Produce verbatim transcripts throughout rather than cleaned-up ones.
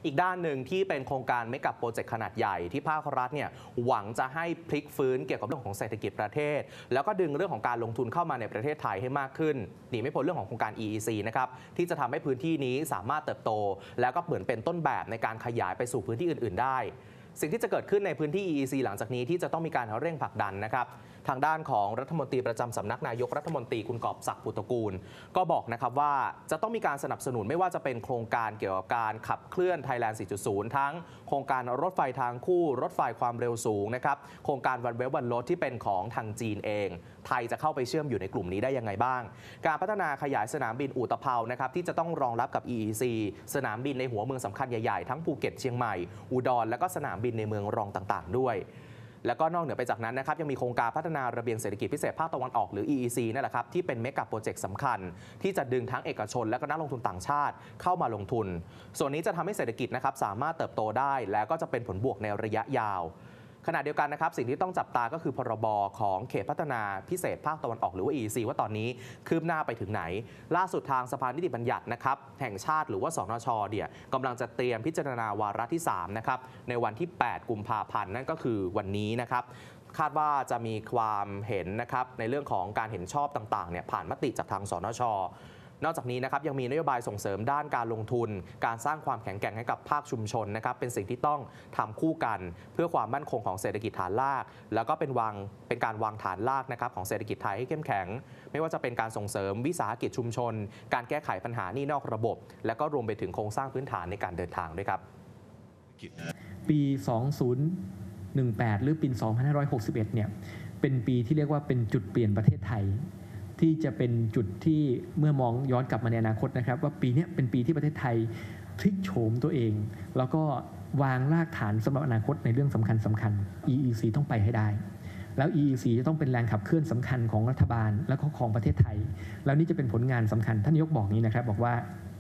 อีกด้านหนึ่งที่เป็นโครงการเมกะโปรเจกต์ขนาดใหญ่ที่ภาครัฐเนี่ยหวังจะให้พลิกฟื้นเกี่ยวกับเรื่องของเศรษฐกิจประเทศแล้วก็ดึงเรื่องของการลงทุนเข้ามาในประเทศไทยให้มากขึ้นหนีไม่พ้นเรื่องของโครงการ อี อี ซี นะครับที่จะทำให้พื้นที่นี้สามารถเติบโตแล้วก็เหมือนเป็นต้นแบบในการขยายไปสู่พื้นที่อื่นๆได้สิ่งที่จะเกิดขึ้นในพื้นที่ อี อี ซี หลังจากนี้ที่จะต้องมีการเร่งผลักดันนะครับทางด้านของรัฐมนตรีประจำสำนักนายกรัฐมนตรีคุณกอบศักดิ์ปุตตกูลก็บอกนะครับว่าจะต้องมีการสนับสนุนไม่ว่าจะเป็นโครงการเกี่ยวกับการขับเคลื่อน Thailand สี่จุดศูนย์ ทั้งโครงการรถไฟทางคู่รถไฟความเร็วสูงนะครับโครงการวันเววันรถที่เป็นของทางจีนเองไทยจะเข้าไปเชื่อมอยู่ในกลุ่มนี้ได้ยังไงบ้างการพัฒนาขยายสนามบินอู่ตะเภานะครับที่จะต้องรองรับกับ อี อี ซี สนามบินในหัวเมืองสำคัญใหญ่ๆทั้งภูเก็ตเชียงใหม่อุดรและก็สนามบินในเมืองรองต่างๆด้วยแล้วก็นอกเหนือไปจากนั้นนะครับยังมีโครงการพัฒนาระเบียงเศรษฐกิจพิเศษภาคตะวันออกหรือ อี อี ซี นั่นแหละครับที่เป็นเมกะโปรเจกต์สำคัญที่จะดึงทั้งเอกชนและก็นักลงทุนต่างชาติเข้ามาลงทุนส่วนนี้จะทำให้เศรษฐกิจนะครับสามารถเติบโตได้และก็จะเป็นผลบวกในระยะยาวขณะเดียวกันนะครับสิ่งที่ต้องจับตาก็คือพรบของเขตพัฒนาพิเศษภาคตะวันออกหรือว่า อี อี ซี ว่าตอนนี้คืบหน้าไปถึงไหนล่าสุดทางสภานิติบัญญัตินะครับแห่งชาติหรือว่าสนช.เนี่ยกำลังจะเตรียมพิจารณาวาระที่สามนะครับในวันที่แปดกุมภาพันธ์นั่นก็คือวันนี้นะครับคาดว่าจะมีความเห็นนะครับในเรื่องของการเห็นชอบต่างๆเนี่ยผ่านมติจากทางสนช.นอกจากนี้นะครับยังมีนโยบายส่งเสริมด้านการลงทุนการสร้างความแข็งแกร่งให้กับภาคชุมชนนะครับเป็นสิ่งที่ต้องทำคู่กันเพื่อความมั่นคงของเศรษฐกิจฐานรากแล้วก็เป็นวางเป็นการวางฐานรากนะครับของเศรษฐกิจไทยให้เข้มแข็งไม่ว่าจะเป็นการส่งเสริมวิสาหกิจชุมชนการแก้ไขปัญหาหนี้นอกระบบและก็รวมไปถึงโครงสร้างพื้นฐานในการเดินทางด้วยครับปี สองพันสิบแปด หรือปี สองพันห้าร้อยหกสิบเอ็ด เนี่ยเป็นปีที่เรียกว่าเป็นจุดเปลี่ยนประเทศไทยที่จะเป็นจุดที่เมื่อมองย้อนกลับมาในอนาคตนะครับว่าปีนี้เป็นปีที่ประเทศไทยพลิกโฉมตัวเองแล้วก็วางรากฐานสำหรับอนาคตในเรื่องสำคัญสำคัญ อี อี ซี ต้องไปให้ได้แล้ว อี อี ซี จะต้องเป็นแรงขับเคลื่อนสำคัญของรัฐบาลและของประเทศไทยแล้วนี่จะเป็นผลงานสำคัญท่านนายกบอกนี้นะครับบอกว่า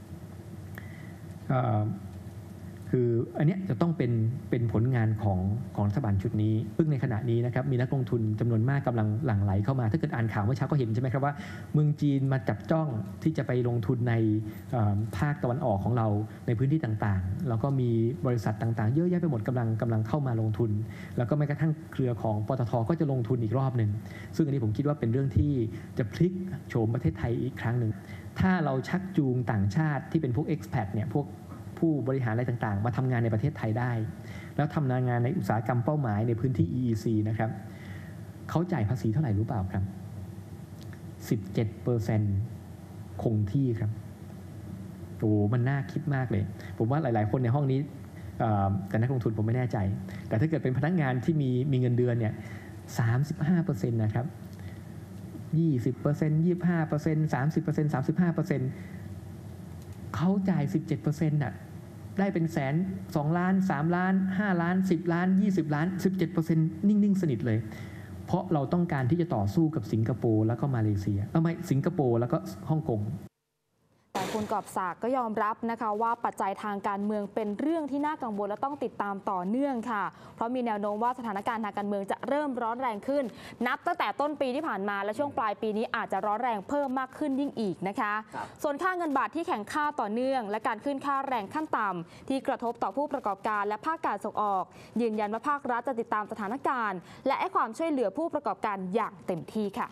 คืออันนี้จะต้องเป็นเป็นผลงานของของรัฐบาลชุดนี้ซึ่งในขณะนี้นะครับมีนักลงทุนจำนวนมากกำลังหลั่งไหลเข้ามาถ้าเกิดอ่านข่าวเมื่อเช้าก็เห็นใช่ไหมครับว่าเมืองจีนมาจับจ้องที่จะไปลงทุนในภาคตะวันออกของเราในพื้นที่ต่างๆแล้วก็มีบริษัทต่างๆเยอะแยะไปหมดกำลังกำลังเข้ามาลงทุนแล้วก็แม้กระทั่งเครือของปตท.ก็จะลงทุนอีกรอบหนึ่งซึ่งอันนี้ผมคิดว่าเป็นเรื่องที่จะพลิกโฉมประเทศไทยอีกครั้งหนึ่งถ้าเราชักจูงต่างชาติที่เป็นพวก expat เนี่ยพวกผู้บริหารอะไรต่างๆมาทำงานในประเทศไทยได้แล้วทำงานในอุตสาหกรรมเป้าหมายในพื้นที่ อี อี ซี นะครับเขาจ่ายภาษีเท่าไหร่รู้เปล่าครับ สิบเจ็ดเปอร์เซ็นต์ คงที่ครับโอ้มันน่าคิดมากเลยผมว่าหลายๆคนในห้องนี้แต่นักลงทุนผมไม่แน่ใจแต่ถ้าเกิดเป็นพนักงานที่มีมีเงินเดือนเนี่ย สามสิบห้าเปอร์เซ็นต์ นะครับ ยี่สิบเปอร์เซ็นต์ ยี่สิบห้าเปอร์เซ็นต์ สามสิบเปอร์เซ็นต์ สามสิบห้าเปอร์เซ็นต์ เขาจ่าย สิบเจ็ดเปอร์เซ็นต์ น่ะได้เป็นแสนสองล้านสามล้านห้าล้านสิบล้านยี่สิบล้าน สิบเจ็ดเปอร์เซ็นต์ นิ่งๆสนิทเลยเพราะเราต้องการที่จะต่อสู้กับสิงคโปร์แล้วก็มาเลเซียเอ้าไม่สิงคโปร์แล้วก็ฮ่องกงแต่คุณกอบศักดิ์ก็ยอมรับนะคะว่าปัจจัยทางการเมืองเป็นเรื่องที่น่ากังวลและต้องติดตามต่อเนื่องค่ะเพราะมีแนวโน้มว่าสถานการณ์ทางการเมืองจะเริ่มร้อนแรงขึ้นนับตั้งแต่ต้นปีที่ผ่านมาและช่วงปลายปีนี้อาจจะร้อนแรงเพิ่มมากขึ้นยิ่งอีกนะคะส่วนค่าเงินบาทที่แข็งค่าต่อเนื่องและการขึ้นค่าแรงขั้นต่ำที่กระทบต่อผู้ประกอบการและภาคการส่งออกยืนยันว่าภาครัฐจะติดตามสถานการณ์และให้ความช่วยเหลือผู้ประกอบการอย่างเต็มที่ค่ะ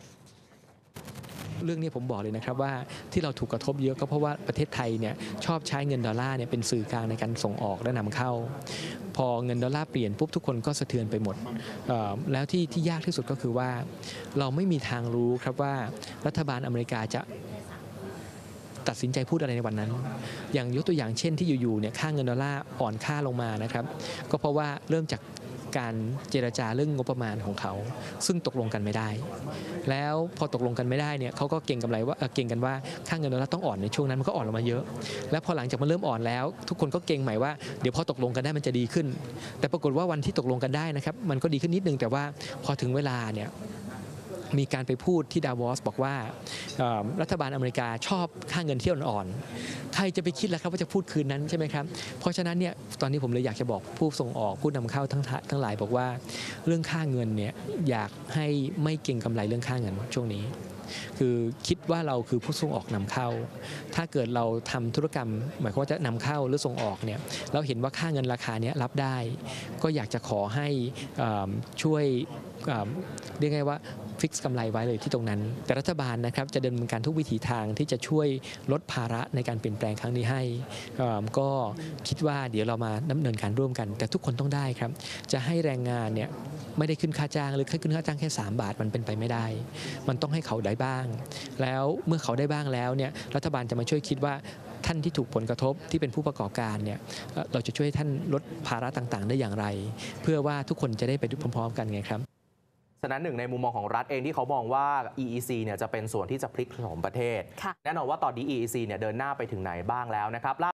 เรื่องนี้ผมบอกเลยนะครับว่าที่เราถูกกระทบเยอะก็เพราะว่าประเทศไทยเนี่ยชอบใช้เงินดอลลาร์เนี่ยเป็นสื่อกลางในการส่งออกและนำเข้าพอเงินดอลลาร์เปลี่ยนปุ๊บทุกคนก็สะเทือนไปหมดแล้วที่ที่ยากที่สุดก็คือว่าเราไม่มีทางรู้ครับว่ารัฐบาลอเมริกาจะตัดสินใจพูดอะไรในวันนั้นอย่างยกตัวอย่างเช่นที่อยู่ๆเนี่ยค่าเงินดอลลาร์อ่อนค่าลงมานะครับก็เพราะว่าเริ่มจากการเจรจาเรื่องงบประมาณของเขาซึ่งตกลงกันไม่ได้แล้วพอตกลงกันไม่ได้เนี่ยเขาก็เก่งกำไรว่าเก่งกันว่าค่าเงินดอลลาร์ต้องอ่อนในช่วงนั้นมันก็อ่อนลงมาเยอะแล้วพอหลังจากมันเริ่มอ่อนแล้วทุกคนก็เก่งใหม่ว่าเดี๋ยวพอตกลงกันได้มันจะดีขึ้นแต่ปรากฏว่าวันที่ตกลงกันได้นะครับมันก็ดีขึ้นนิดนึงแต่ว่าพอถึงเวลาเนี่ยมีการไปพูดที่ดาวอสบอกว่ารัฐบาลอเมริกาชอบค่าเงินที่อ่อนๆใครจะไปคิดล่ะครับว่าจะพูดคืนนั้นใช่ไหมครับเพราะฉะนั้นเนี่ยตอนนี้ผมเลยอยากจะบอกผู้ส่งออกผู้นำเข้าทั้งทั้งหลายบอกว่าเรื่องค่าเงินเนี่ยอยากให้ไม่เก็งกำไรเรื่องค่าเงินช่วงนี้คือคิดว่าเราคือผู้ส่งออกนำเข้าถ้าเกิดเราทำธุรกรรมหมายความว่าจะนำเข้าหรือส่งออกเนี่ยเราเห็นว่าค่าเงินราคานี้รับได้ก็อยากจะขอให้ช่วยเรียกไงว่าฟิกซ์กำไรไว้เลยที่ตรงนั้นแต่รัฐบาลนะครับจะดำเนินการทุกวิถีทางที่จะช่วยลดภาระในการเปลี่ยนแปลงครั้งนี้ให้ก็คิดว่าเดี๋ยวเรามาดำเนินการร่วมกันแต่ทุกคนต้องได้ครับจะให้แรงงานเนี่ยไม่ได้ขึ้นค่าจ้างหรือขึ้นค่าจ้างแค่สามบาทมันเป็นไปไม่ได้มันต้องให้เขาได้บ้างแล้วเมื่อเขาได้บ้างแล้วเนี่ยรัฐบาลจะมาช่วยคิดว่าท่านที่ถูกผลกระทบที่เป็นผู้ประกอบการเนี่ยเราจะช่วยท่านลดภาระต่างๆได้อย่างไรเพื่อว่าทุกคนจะได้ไปพร้อมๆกันไงครับฉะนั้นหนึ่งในมุมมองของรัฐเองที่เขามองว่า อี อี ซี เนี่ยจะเป็นส่วนที่จะพลิกโฉมประเทศแน่นอนว่าตอนนี้ อี อี ซี เนี่ยเดินหน้าไปถึงไหนบ้างแล้วนะครับ